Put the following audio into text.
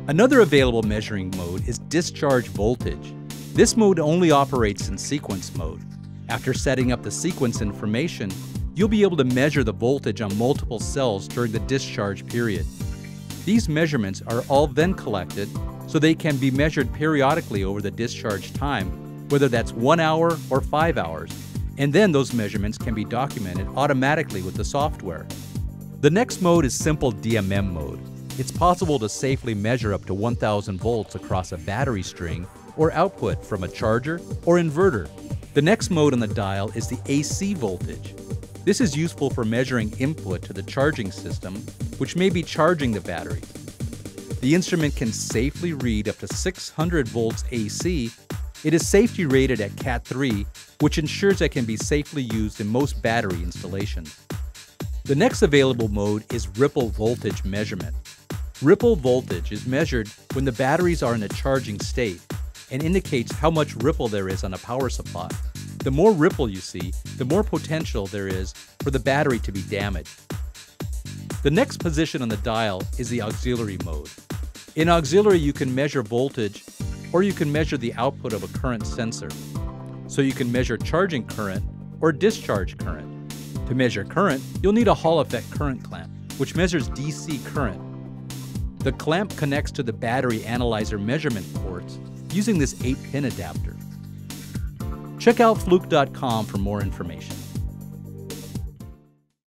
Another available measuring mode is Discharge Voltage. This mode only operates in sequence mode. After setting up the sequence information, you'll be able to measure the voltage on multiple cells during the discharge period. These measurements are all then collected so they can be measured periodically over the discharge time, whether that's 1 hour or 5 hours, and then those measurements can be documented automatically with the software. The next mode is simple DMM mode. It's possible to safely measure up to 1000 volts across a battery string or output from a charger or inverter. The next mode on the dial is the AC voltage. This is useful for measuring input to the charging system, which may be charging the battery. The instrument can safely read up to 600 volts AC. It is safety rated at Cat 3, which ensures it can be safely used in most battery installations. The next available mode is ripple voltage measurement. Ripple voltage is measured when the batteries are in a charging state and indicates how much ripple there is on a power supply. The more ripple you see, the more potential there is for the battery to be damaged. The next position on the dial is the auxiliary mode. In auxiliary, you can measure voltage or you can measure the output of a current sensor. So you can measure charging current or discharge current. To measure current, you'll need a Hall effect current clamp, which measures DC current. The clamp connects to the battery analyzer measurement ports using this 8-pin adapter. Check out Fluke.com for more information.